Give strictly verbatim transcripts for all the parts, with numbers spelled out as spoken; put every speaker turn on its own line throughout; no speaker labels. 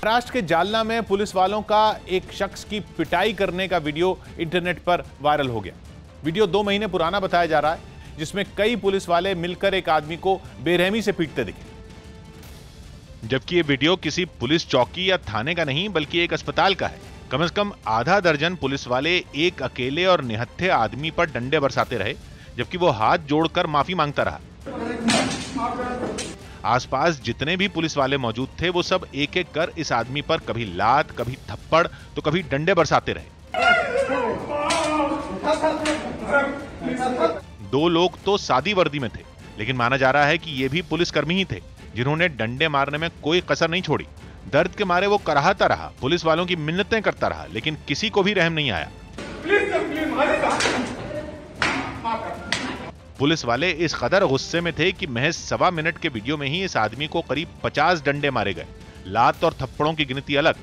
महाराष्ट्र के जालना में पुलिस वालों का एक शख्स की पिटाई करने का वीडियो इंटरनेट पर वायरल हो गया। वीडियो दो महीने पुराना बताया जा रहा है, जिसमें कई पुलिस वाले मिलकर एक आदमी को बेरहमी से पीटते दिखे। जबकि ये वीडियो किसी पुलिस चौकी या थाने का नहीं बल्कि एक अस्पताल का है। कम से कम आधा दर्जन पुलिस वाले एक अकेले और निहत्थे आदमी पर डंडे बरसाते रहे, जबकि वो हाथ जोड़कर माफी मांगता रहा। आसपास जितने भी पुलिस वाले मौजूद थे वो सब एक एक कर इस आदमी पर कभी लात, कभी थप्पड़ तो कभी डंडे बरसाते रहे। दो लोग तो सादी वर्दी में थे, लेकिन माना जा रहा है कि ये भी पुलिसकर्मी ही थे, जिन्होंने डंडे मारने में कोई कसर नहीं छोड़ी। दर्द के मारे वो कराहता रहा, पुलिस वालों की मिन्नतें करता रहा, लेकिन किसी को भी रहम नहीं आया। पुलिस वाले इस कदर गुस्से में थे कि महज सवा मिनट के वीडियो में ही इस आदमी को करीब पचास डंडे मारे गए। लात और थप्पड़ों की गिनती अलग।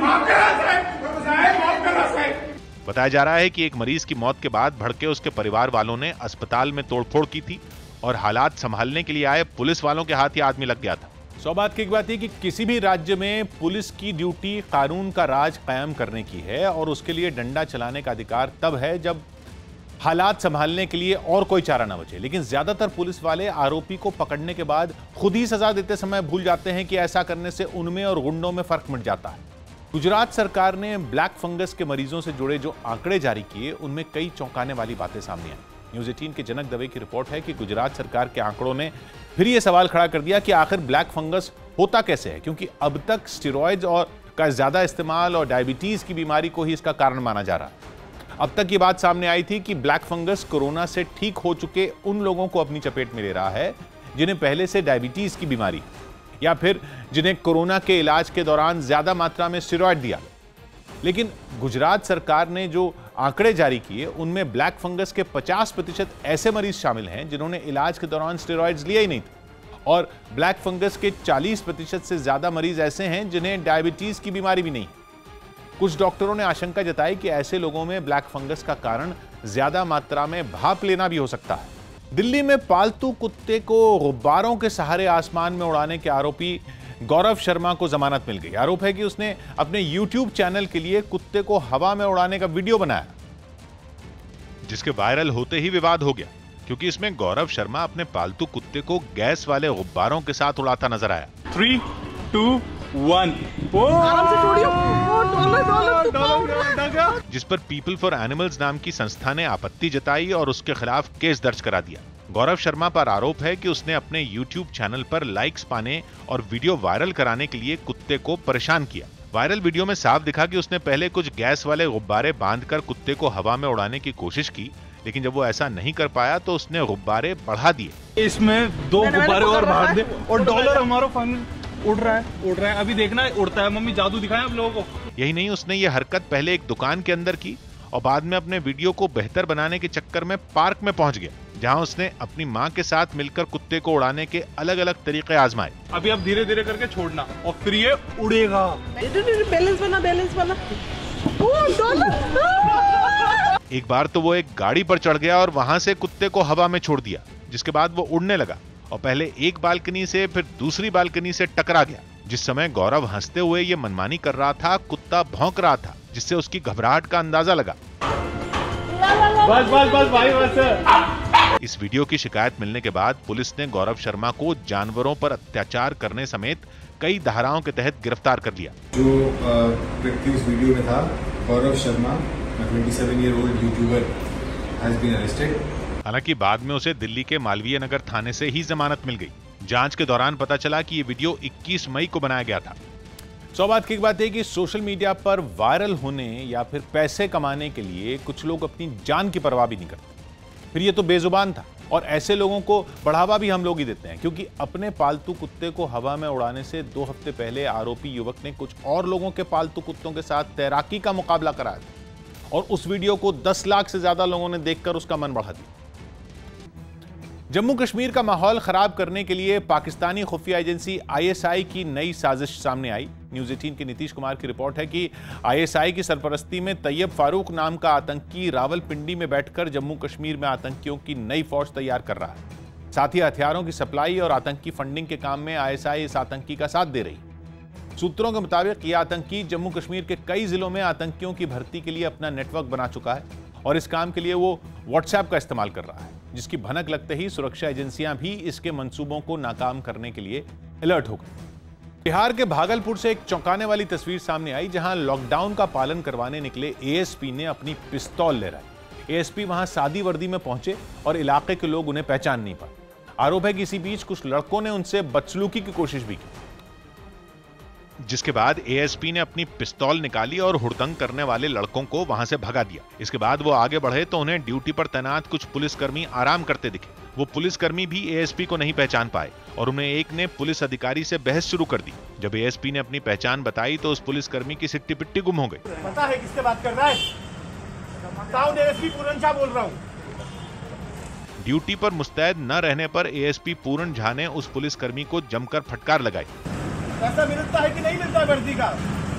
बताया जा रहा है कि एक मरीज की मौत के बाद भड़के उसके परिवार वालों ने अस्पताल में तोड़फोड़ की थी और हालात संभालने के लिए आए पुलिस वालों के हाथ ये आदमी लग गया था। सौ बात की एक बात है कि किसी भी राज्य में पुलिस की ड्यूटी कानून का राज कायम करने की है और उसके लिए डंडा चलाने का अधिकार तब है जब हालात संभालने के लिए और कोई चारा ना बचे। लेकिन ज्यादातर पुलिस वाले आरोपी को पकड़ने के बाद खुद ही सजा देते समय भूल जाते हैं कि ऐसा करने से उनमें और गुंडों में फर्क मिट जाता है। गुजरात सरकार ने ब्लैक फंगस के मरीजों से जुड़े जो आंकड़े जारी किए, उनमें कई चौंकाने वाली बातें सामने आई। न्यूज़ अठारह के जनक दवे की रिपोर्ट है कि गुजरात सरकार के आंकड़ों ने फिर यह सवाल खड़ा कर दिया कि आखिर ब्लैक फंगस होता कैसे है, क्योंकि अब तक स्टेरॉइड्स और का ज्यादा इस्तेमाल और डायबिटीज की बीमारी को ही इसका कारण माना जा रहा है। अब तक ये बात सामने आई थी कि ब्लैक फंगस कोरोना से ठीक हो चुके उन लोगों को अपनी चपेट में ले रहा है जिन्हें पहले से डायबिटीज की बीमारी या फिर जिन्हें कोरोना के इलाज के दौरान ज्यादा मात्रा में स्टेरॉइड दिया। लेकिन गुजरात सरकार ने जो आंकड़े जारी किए उनमें ब्लैक फंगस के पचास प्रतिशत ऐसे मरीज शामिल हैं जिन्होंने इलाज के दौरान स्टेरॉइड्स लिया ही नहीं था, और ब्लैक फंगस के चालीस प्रतिशत से ज्यादा मरीज ऐसे हैं जिन्हें डायबिटीज की बीमारी भी नहीं। कुछ डॉक्टरों ने आशंका जताई कि ऐसे लोगों में ब्लैक फंगस का कारण ज्यादा मात्रा में भाप लेना भी हो सकता है। दिल्ली में पालतू कुत्ते को गुब्बारों के सहारे आसमान में उड़ाने के आरोपी गौरव शर्मा को जमानत मिल गई। आरोप है कि उसने अपने यूट्यूब चैनल के लिए कुत्ते को हवा में उड़ाने का वीडियो बनाया, जिसके वायरल होते ही विवाद हो गया, क्योंकि इसमें गौरव शर्मा अपने पालतू कुत्ते को गैस वाले गुब्बारों के साथ उड़ाता नजर आया।
थ्री टू वन
जिस पर पीपल फॉर एनिमल्स नाम की संस्था ने आपत्ति जताई और उसके खिलाफ केस दर्ज करा दिया। गौरव शर्मा पर आरोप है कि उसने अपने यूट्यूब चैनल पर लाइक्स पाने और वीडियो वायरल कराने के लिए कुत्ते को परेशान किया। वायरल वीडियो में साफ दिखा कि उसने पहले कुछ गैस वाले गुब्बारे बांधकर कुत्ते को हवा में उड़ाने की कोशिश की, लेकिन जब वो ऐसा नहीं कर पाया तो उसने गुब्बारे बढ़ा दिए।
इसमें दो गुब्बारे और बांध दे और डॉलर हमारा फाइनल उड़ रहा है उड़ रहा है अभी देखना है, उड़ता है। मम्मी जादू दिखाएं आप लोगों को।
यही नहीं, उसने ये हरकत पहले एक दुकान के अंदर की और बाद में अपने वीडियो को बेहतर बनाने के चक्कर में पार्क में पहुंच गया, जहां उसने अपनी मां के साथ मिलकर कुत्ते को उड़ाने के अलग अलग तरीके आजमाए।
अभी आप धीरे धीरे करके छोड़ना और फिर ये उड़ेगा।
बैलेंस बना बैलेंस बना।
एक बार तो वो एक गाड़ी पर चढ़ गया और वहां से कुत्ते को हवा में छोड़ दिया, जिसके बाद वो उड़ने लगा और पहले एक बालकनी से फिर दूसरी बालकनी से टकरा गया। जिस समय गौरव हंसते हुए ये मनमानी कर रहा था, कुत्ता भौंक रहा था, जिससे उसकी घबराहट का अंदाजा लगा।
बस बस बस भाई बस।
इस वीडियो की शिकायत मिलने के बाद पुलिस ने गौरव शर्मा को जानवरों पर अत्याचार करने समेत कई धाराओं के तहत गिरफ्तार कर लिया।
जो व्यक्ति उस वीडियो में था, गौरव शर्मा, सत्ताईस year old YouTuber, has been arrested.
हालांकि बाद में उसे दिल्ली के मालवीय नगर थाने से ही जमानत मिल गई। जांच के दौरान पता चला कि ये वीडियो इक्कीस मई को बनाया गया था। सौ बात की एक बात है कि सोशल मीडिया पर वायरल होने या फिर पैसे कमाने के लिए कुछ लोग अपनी जान की परवाह भी नहीं करते। फिर ये तो बेजुबान था, और ऐसे लोगों को बढ़ावा भी हम लोग ही देते हैं, क्योंकि अपने पालतू कुत्ते को हवा में उड़ाने से दो हफ्ते पहले आरोपी युवक ने कुछ और लोगों के पालतू कुत्तों के साथ तैराकी का मुकाबला कराया था, और उस वीडियो को दस लाख से ज्यादा लोगों ने देखकर उसका मन बढ़ा दिया। जम्मू कश्मीर का माहौल खराब करने के लिए पाकिस्तानी खुफिया एजेंसी आईएसआई की नई साजिश सामने आई। न्यूज़ अठारह के नीतीश कुमार की रिपोर्ट है कि आईएसआई की सरपरस्ती में तैयब फारूक नाम का आतंकी रावलपिंडी में बैठकर जम्मू कश्मीर में आतंकियों की नई फौज तैयार कर रहा है। साथ ही हथियारों की सप्लाई और आतंकी फंडिंग के काम में आईएसआई इस आतंकी का साथ दे रही। सूत्रों के मुताबिक यह आतंकी जम्मू कश्मीर के कई जिलों में आतंकियों की भर्ती के लिए अपना नेटवर्क बना चुका है और इस काम के लिए वो व्हाट्सएप का इस्तेमाल कर रहा है, जिसकी भनक लगते ही सुरक्षा एजेंसियां भी इसके मंसूबों को नाकाम करने के लिए अलर्ट हो गई। बिहार के भागलपुर से एक चौंकाने वाली तस्वीर सामने आई, जहां लॉकडाउन का पालन करवाने निकले एएसपी ने अपनी पिस्तौल ले रखी। एएसपी वहां सादी वर्दी में पहुंचे और इलाके के लोग उन्हें पहचान नहीं पाए। आरोप है कि इसी बीच कुछ लड़कों ने उनसे बदसलूकी की कोशिश भी की, जिसके बाद एएसपी ने अपनी पिस्तौल निकाली और हुड़दंग करने वाले लड़कों को वहां से भगा दिया। इसके बाद वो आगे बढ़े तो उन्हें ड्यूटी पर तैनात कुछ पुलिसकर्मी आराम करते दिखे। वो पुलिसकर्मी भी एएसपी को नहीं पहचान पाए और उन्हें एक ने पुलिस अधिकारी से बहस शुरू कर दी। जब एएसपी ने अपनी पहचान बताई तो उस पुलिसकर्मी की सिट्टी पिट्टी गुम हो गई।
पता है किससे बात कर रहा है? एएसपी पूरन झा बोल रहा हूँ।
ड्यूटी पर मुस्तैद न रहने पर एएसपी पूरन झा ने उस पुलिसकर्मी को जमकर फटकार लगाई।
पैसा मिलता है कि नहीं मिलता है वर्दी का?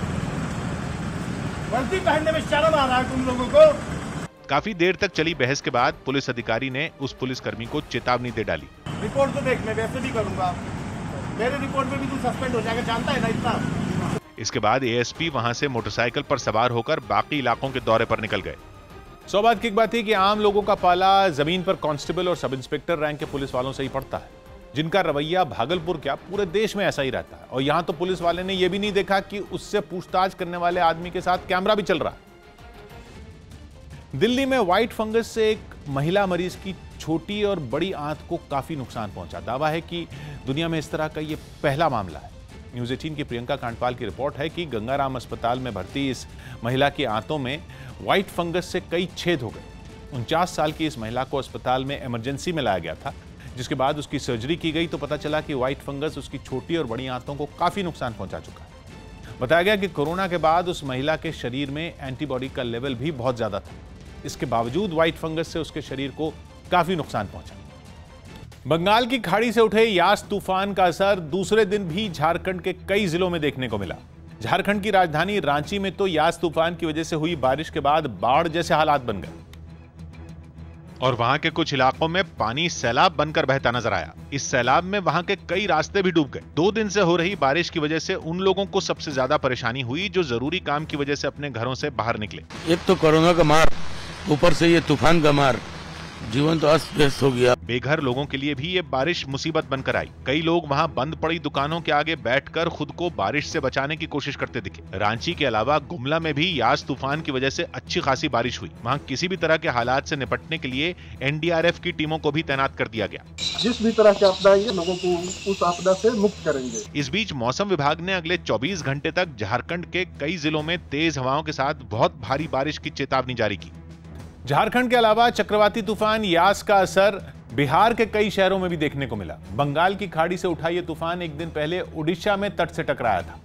वर्दी पहनने में शर्म आ रहा है तुम लोगों को?
काफी देर तक चली बहस के बाद पुलिस अधिकारी ने उस पुलिसकर्मी को चेतावनी दे डाली।
रिपोर्ट तो देख, मैं वैसे भी करूंगा, मेरे रिपोर्ट में भी तू सस्पेंड हो जाएगा, जानता है ना इतना।
इसके बाद एएसपी वहां से मोटरसाइकिल पर सवार होकर बाकी इलाकों के दौरे पर निकल गए। सौभाग्य की बात है कि आम लोगों का पाला जमीन पर कांस्टेबल और सब इंस्पेक्टर रैंक के पुलिस वालों से ही पड़ता है, जिनका रवैया भागलपुर क्या पूरे देश में ऐसा ही रहता है। और यहां तो पुलिस वाले ने यह भी नहीं देखा कि उससे पूछताछ करने वाले आदमी के साथ कैमरा भी चल रहा है। दिल्ली में व्हाइट फंगस से एक महिला मरीज की छोटी और बड़ी आंत को काफी नुकसान पहुंचा। दावा है कि दुनिया में इस तरह का यह पहला मामला है। न्यूज एटीन की प्रियंका कांडपाल की रिपोर्ट है कि गंगाराम अस्पताल में भर्ती इस महिला की आंतों में व्हाइट फंगस से कई छेद हो गए। उनचास साल की इस महिला को अस्पताल में इमरजेंसी में लाया गया था, जिसके बाद उसकी सर्जरी की गई तो पता चला कि व्हाइट फंगस उसकी छोटी और बड़ी आंतों को काफी नुकसान पहुंचा चुका है। बताया गया कि कोरोना के बाद उस महिला के शरीर में एंटीबॉडी का लेवल भी बहुत ज्यादा था। इसके बावजूद व्हाइट फंगस से उसके शरीर को काफी नुकसान पहुंचा। बंगाल की खाड़ी से उठे यास तूफान का असर दूसरे दिन भी झारखंड के कई जिलों में देखने को मिला। झारखंड की राजधानी रांची में तो यास तूफान की वजह से हुई बारिश के बाद बाढ़ जैसे हालात बन गए और वहां के कुछ इलाकों में पानी सैलाब बनकर बहता नजर आया। इस सैलाब में वहां के कई रास्ते भी डूब गए। दो दिन से हो रही बारिश की वजह से उन लोगों को सबसे ज्यादा परेशानी हुई जो जरूरी काम की वजह से अपने घरों से बाहर निकले।
एक तो कोरोना का मार, ऊपर से ये तूफान का मार, जीवन तो अस्त व्यस्त हो गया।
बेघर लोगों के लिए भी ये बारिश मुसीबत बनकर आई। कई लोग वहां बंद पड़ी दुकानों के आगे बैठकर खुद को बारिश से बचाने की कोशिश करते दिखे। रांची के अलावा गुमला में भी यास तूफान की वजह से अच्छी खासी बारिश हुई। वहां किसी भी तरह के हालात से निपटने के लिए एनडीआरएफ की टीमों को भी तैनात कर दिया गया।
जिस भी तरह की आपदा है लोगों को उस आपदा से मुक्त करेंगे।
इस बीच मौसम विभाग ने अगले चौबीस घंटे तक झारखंड के कई जिलों में तेज हवाओं के साथ बहुत भारी बारिश की चेतावनी जारी की। झारखंड के अलावा चक्रवाती तूफान यास का असर बिहार के कई शहरों में भी देखने को मिला। बंगाल की खाड़ी से उठा यह तूफान एक दिन पहले उड़ीसा में तट से टकराया था,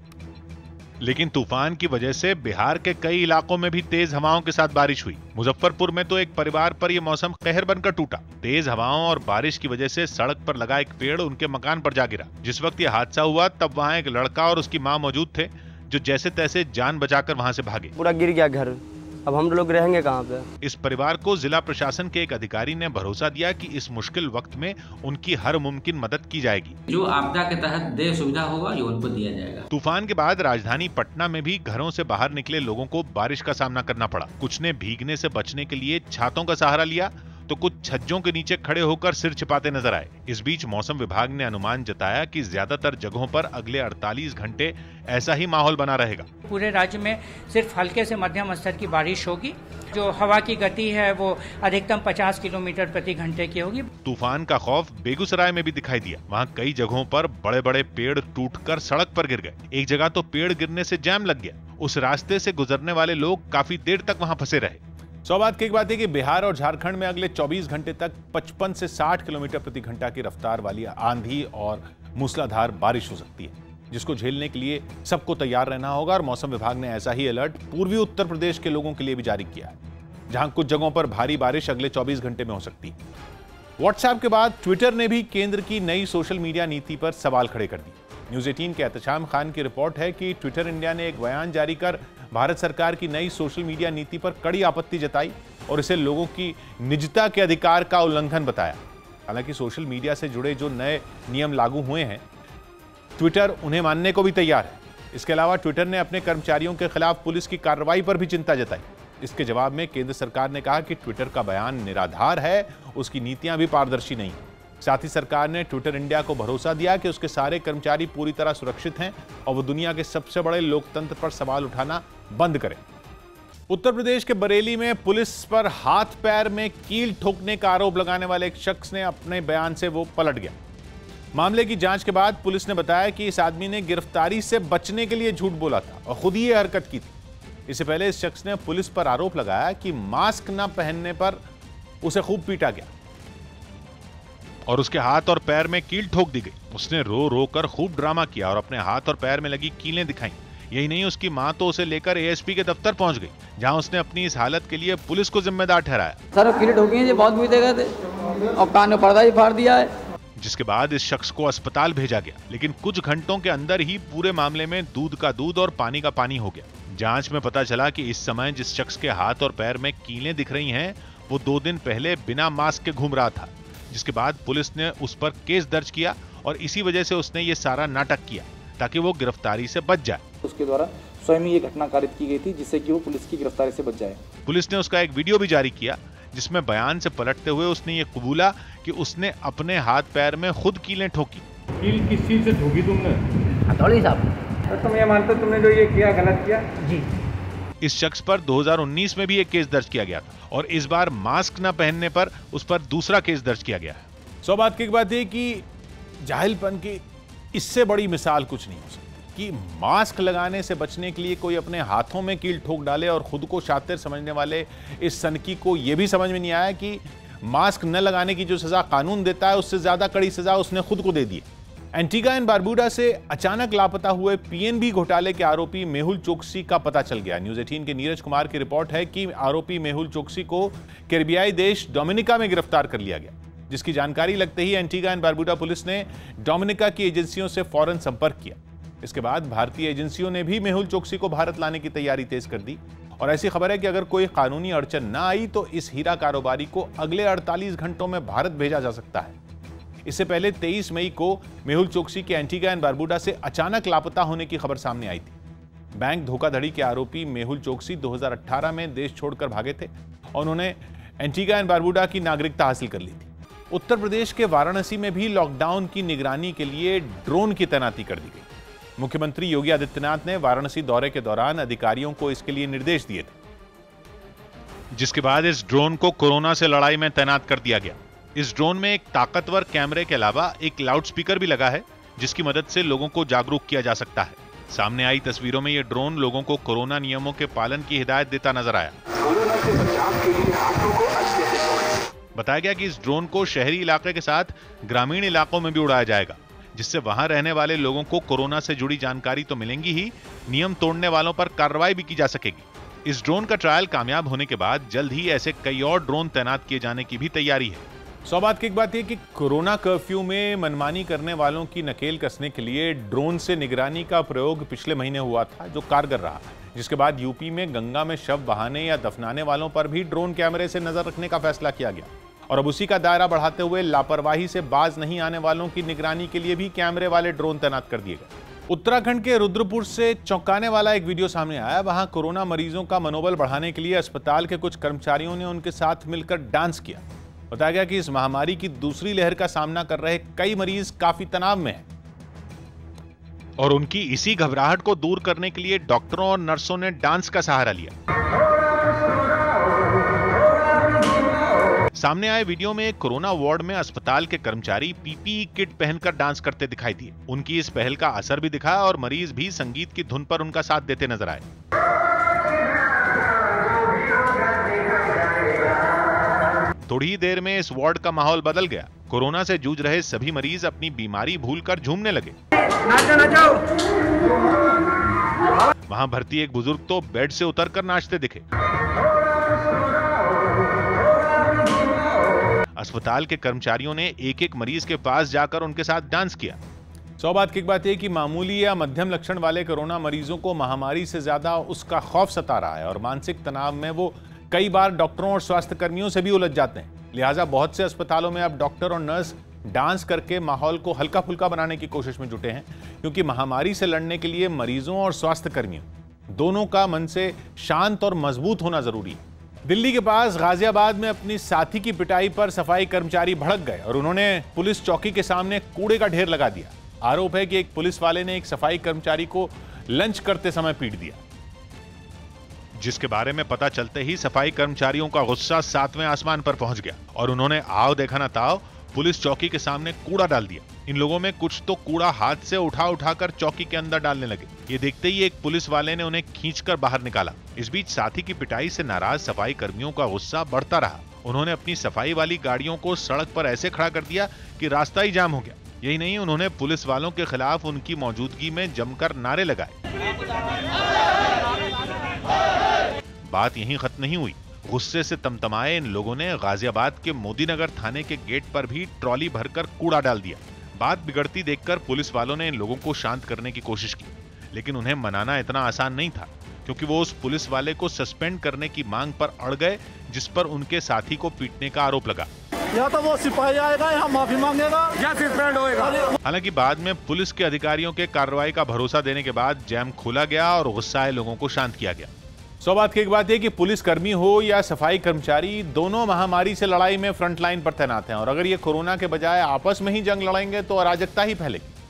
लेकिन तूफान की वजह से बिहार के कई इलाकों में भी तेज हवाओं के साथ बारिश हुई। मुजफ्फरपुर में तो एक परिवार पर यह मौसम कहर बनकर टूटा। तेज हवाओं और बारिश की वजह से सड़क पर लगा एक पेड़ उनके मकान पर जा गिरा। जिस वक्त यह हादसा हुआ तब वहां एक लड़का और उसकी मां मौजूद थे, जो जैसे तैसे जान बचाकर वहां से भागे।
पूरा गिर गया घर, अब हम लोग रहेंगे कहाँ पे?
इस परिवार को जिला प्रशासन के एक अधिकारी ने भरोसा दिया कि इस मुश्किल वक्त में उनकी हर मुमकिन मदद की जाएगी।
जो आपदा के तहत देय सुविधा होगा ये उनको दिया जाएगा।
तूफान के बाद राजधानी पटना में भी घरों से बाहर निकले लोगों को बारिश का सामना करना पड़ा। कुछ ने भीगने से बचने के लिए छातों का सहारा लिया तो कुछ छज्जों के नीचे खड़े होकर सिर छिपाते नजर आए। इस बीच मौसम विभाग ने अनुमान जताया कि ज्यादातर जगहों पर अगले अड़तालीस घंटे ऐसा ही माहौल बना रहेगा।
पूरे राज्य में सिर्फ हल्के से मध्यम स्तर की बारिश होगी। जो हवा की गति है वो अधिकतम पचास किलोमीटर प्रति घंटे की होगी।
तूफान का खौफ बेगूसराय में भी दिखाई दिया। वहाँ कई जगहों पर बड़े बड़े पेड़ टूटकर सड़क पर गिर गए। एक जगह तो पेड़ गिरने से जाम लग गया। उस रास्ते से गुजरने वाले लोग काफी देर तक वहाँ फंसे रहे। सौभाग्य की एक बात है कि बिहार और झारखंड में अगले चौबीस घंटे तक पचपन से साठ किलोमीटर प्रति घंटा की रफ्तार वाली आंधी और मूसलाधार बारिश हो सकती है, जिसको झेलने के लिए सबको तैयार रहना होगा। और मौसम विभाग ने ऐसा ही अलर्ट पूर्वी उत्तर प्रदेश के लोगों के लिए भी जारी किया है, जहां कुछ जगहों पर भारी बारिश अगले चौबीस घंटे में हो सकती है। व्हाट्सएप के बाद ट्विटर ने भी केंद्र की नई सोशल मीडिया नीति पर सवाल खड़े कर दिए। न्यूज एटीन के एहतशाम खान की रिपोर्ट है कि ट्विटर इंडिया ने एक बयान जारी कर भारत सरकार की नई सोशल मीडिया नीति पर कड़ी आपत्ति जताई और इसे लोगों की निजता के अधिकार का उल्लंघन बताया। हालांकि सोशल मीडिया से जुड़े जो नए नियम लागू हुए हैं, ट्विटर उन्हें मानने को भी तैयार है। इसके अलावा ट्विटर ने अपने कर्मचारियों के खिलाफ पुलिस की कार्रवाई पर भी चिंता जताई। इसके जवाब में केंद्र सरकार ने कहा कि ट्विटर का बयान निराधार है, उसकी नीतियां भी पारदर्शी नहीं। साथ ही सरकार ने ट्विटर इंडिया को भरोसा दिया कि उसके सारे कर्मचारी पूरी तरह सुरक्षित हैं और वो दुनिया के सबसे बड़े लोकतंत्र पर सवाल उठाना बंद करें। उत्तर प्रदेश के बरेली में पुलिस पर हाथ पैर में कील ठोकने का आरोप लगाने वाले एक शख्स ने अपने बयान से वो पलट गया। मामले की जांच के बाद पुलिस ने बताया कि इस आदमी ने गिरफ्तारी से बचने के लिए झूठ बोला था और खुद ही ये हरकत की थी। इससे पहले इस शख्स ने पुलिस पर आरोप लगाया कि मास्क न पहनने पर उसे खूब पीटा गया और उसके हाथ और पैर में कील ठोक दी गई। उसने रो रो कर खूब ड्रामा किया और अपने हाथ और पैर में लगी कीलें दिखाई। यही नहीं, उसकी मां तो उसे लेकर एएसपी के दफ्तर पहुंच गई, जहां उसने अपनी इस हालत के लिए पुलिस को जिम्मेदार ठहराया।
सर कीलें ठोकी हैं, बहुत बुरी जगह थे और कान में पर्दा ही फाड़ दिया है।
जिसके बाद इस शख्स को अस्पताल भेजा गया, लेकिन कुछ घंटों के अंदर ही पूरे मामले में दूध का दूध और पानी का पानी हो गया। जांच में पता चला कि इस समय जिस शख्स के हाथ और पैर में कीलें दिख रही हैं, वो दो दिन पहले बिना मास्क के घूम रहा था। जिसके बाद पुलिस ने उस पर केस दर्ज किया और इसी वजह से उसने ये सारा नाटक किया ताकि वो गिरफ्तारी से बच जाए।
उसके द्वारा स्वयं ये घटना कारित की गई थी जिससे कि वो पुलिस की गिरफ्तारी से बच जाए।
पुलिस ने उसका एक वीडियो भी जारी किया जिसमें बयान से पलटते हुए उसने ये कबूला कि उसने अपने हाथ पैर में खुद कीलें ठोकी।
कील किस चीज से ठोकी तुमने?
हथौड़ी साहब।
तो तुम ये मानते हो तुमने जो ये किया गलत किया?
जी।
इस शख्स पर दो हज़ार उन्नीस में भी एक केस दर्ज किया गया था और इस बार मास्क न पहनने पर उस पर दूसरा केस दर्ज किया गया है। सौ बात की बात है कि जाहिलपन की इससे बड़ी मिसाल कुछ नहीं हो सकती कि मास्क लगाने से बचने के लिए कोई अपने हाथों में कील ठोक डाले और खुद को शातिर समझने वाले इस सनकी को यह भी समझ में नहीं आया कि मास्क न लगाने की जो सजा कानून देता है उससे ज्यादा कड़ी सजा उसने खुद को दे दी। एंटीगा एंड बारबूडा से अचानक लापता हुए पीएनबी घोटाले के आरोपी मेहुल चोकसी का पता चल गया। न्यूज अठारह के नीरज कुमार की रिपोर्ट है कि आरोपी मेहुल चोकसी को कैरिबियाई देश डोमिनिका में गिरफ्तार कर लिया गया, जिसकी जानकारी लगते ही एंटीगा एंड बारबूडा पुलिस ने डोमिनिका की एजेंसियों से फौरन संपर्क किया। इसके बाद भारतीय एजेंसियों ने भी मेहुल चोकसी को भारत लाने की तैयारी तेज कर दी और ऐसी खबर है कि अगर कोई कानूनी अड़चन न आई तो इस हीरा कारोबारी को अगले अड़तालीस घंटों में भारत भेजा जा सकता है। इससे पहले तेईस मई को मेहुल चोकसी के एंटीगा एंड बारबूडा से अचानक लापता होने की खबर सामने आई थी। बैंक धोखाधड़ी के आरोपी मेहुल चोकसी दो हज़ार अठारह में देश छोड़कर भागे थे और उन्होंने एंटीगा एंड बारबूडा की नागरिकता हासिल कर ली थी। उत्तर प्रदेश के वाराणसी में भी लॉकडाउन की निगरानी के लिए ड्रोन की तैनाती कर दी गई। मुख्यमंत्री योगी आदित्यनाथ ने वाराणसी दौरे के दौरान अधिकारियों को इसके लिए निर्देश दिए थे, जिसके बाद इस ड्रोन को कोरोना से लड़ाई में तैनात कर दिया गया। इस ड्रोन में एक ताकतवर कैमरे के अलावा एक लाउडस्पीकर भी लगा है, जिसकी मदद से लोगों को जागरूक किया जा सकता है। सामने आई तस्वीरों में यह ड्रोन लोगों को कोरोना नियमों के पालन की हिदायत देता नजर आया। बताया गया कि इस ड्रोन को शहरी इलाके के साथ ग्रामीण इलाकों में भी उड़ाया जाएगा, जिससे वहां रहने वाले लोगों को कोरोना से जुड़ी जानकारी तो मिलेंगी ही, नियम तोड़ने वालों पर कार्रवाई भी की जा सकेगी। इस ड्रोन का ट्रायल कामयाब होने के बाद जल्द ही ऐसे कई और ड्रोन तैनात किए जाने की भी तैयारी है। सौ बात की एक बात यह कि कोरोना कर्फ्यू में मनमानी करने वालों की नकेल कसने के लिए ड्रोन से निगरानी का प्रयोग पिछले महीने हुआ था, जो कारगर रहा, जिसके बाद यूपी में गंगा में शव बहाने या दफनाने वालों पर भी ड्रोन कैमरे से नजर रखने का फैसला किया गया और अब उसी का दायरा बढ़ाते हुए लापरवाही से बाज नहीं आने वालों की निगरानी के लिए भी कैमरे वाले ड्रोन तैनात कर दिए गए। उत्तराखंड के रुद्रपुर से चौंकाने वाला एक वीडियो सामने आया। वहां कोरोना मरीजों का मनोबल बढ़ाने के लिए अस्पताल के कुछ कर्मचारियों ने उनके साथ मिलकर डांस किया। बताया गया कि इस महामारी की दूसरी लहर का सामना कर रहे कई मरीज काफी तनाव में हैं और उनकी इसी घबराहट को दूर करने के लिए डॉक्टरों और नर्सों ने डांस का सहारा लिया। सामने आए वीडियो में एक कोरोना वार्ड में अस्पताल के कर्मचारी पीपीई किट पहनकर डांस करते दिखाई दिए। उनकी इस पहल का असर भी दिखा और मरीज भी संगीत की धुन पर उनका साथ देते नजर आए। थोड़ी ही देर में इस वार्ड का माहौल बदल गया। कोरोना से जूझ रहे सभी मरीज अपनी बीमारी भूलकर झूमने लगे। नाचो नाचो। वहां भर्ती एक बुजुर्ग तो बेड से उतरकर नाचते दिखे। अस्पताल के कर्मचारियों ने एक एक मरीज के पास जाकर उनके साथ डांस किया। सौ बात की एक बात यह कि मामूली या मध्यम लक्षण वाले कोरोना मरीजों को महामारी से ज्यादा उसका खौफ सता रहा है और मानसिक तनाव में वो कई बार डॉक्टरों और स्वास्थ्य कर्मियों से भी उलझ जाते हैं। लिहाजा बहुत से अस्पतालों में अब डॉक्टर और नर्स डांस करके माहौल को हल्का फुल्का बनाने की कोशिश में जुटे हैं, क्योंकि महामारी से लड़ने के लिए मरीजों और स्वास्थ्य कर्मियों दोनों का मन से शांत और मजबूत होना जरूरी है। दिल्ली के पास गाजियाबाद में अपनी साथी की पिटाई पर सफाई कर्मचारी भड़क गए और उन्होंने पुलिस चौकी के सामने कूड़े का ढेर लगा दिया। आरोप है कि एक पुलिस वाले ने एक सफाई कर्मचारी को लंच करते समय पीट दिया, जिसके बारे में पता चलते ही सफाई कर्मचारियों का गुस्सा सातवें आसमान पर पहुंच गया और उन्होंने आओ देखा ना ताओ पुलिस चौकी के सामने कूड़ा डाल दिया। इन लोगों में कुछ तो कूड़ा हाथ से उठा उठाकर चौकी के अंदर डालने लगे। ये देखते ही एक पुलिस वाले ने उन्हें खींचकर बाहर निकाला। इस बीच साथी की पिटाई से नाराज सफाई कर्मियों का गुस्सा बढ़ता रहा। उन्होंने अपनी सफाई वाली गाड़ियों को सड़क पर ऐसे खड़ा कर दिया कि रास्ता ही जाम हो गया। यही नहीं, उन्होंने पुलिस वालों के खिलाफ उनकी मौजूदगी में जमकर नारे लगाए। बात यहीं खत्म नहीं हुई। गुस्से से तमतमाए इन लोगों ने गाजियाबाद के मोदीनगर थाने के गेट पर भी ट्रॉली भरकर कूड़ा डाल दिया। बात बिगड़ती देखकर पुलिस वालों ने इन लोगों को शांत करने की कोशिश की, लेकिन उन्हें मनाना इतना आसान नहीं था, क्योंकि वो उस पुलिस वाले को सस्पेंड करने की मांग पर अड़ गए, जिस पर उनके साथी को पीटने का आरोप लगा।
या तो वो सिपाही आएगा या माफी मांगेगा या सस्पेंड होएगा।
हालांकि बाद में पुलिस के अधिकारियों के कार्रवाई का भरोसा देने के बाद जैम खोला गया और गुस्साए लोगों को शांत किया गया। सौ बात की एक बात है कि पुलिस कर्मी हो या सफाई कर्मचारी, दोनों महामारी से लड़ाई में फ्रंट लाइन पर तैनात हैं और अगर ये कोरोना के बजाय आपस में ही जंग लड़ेंगे तो अराजकता ही फैलेगी।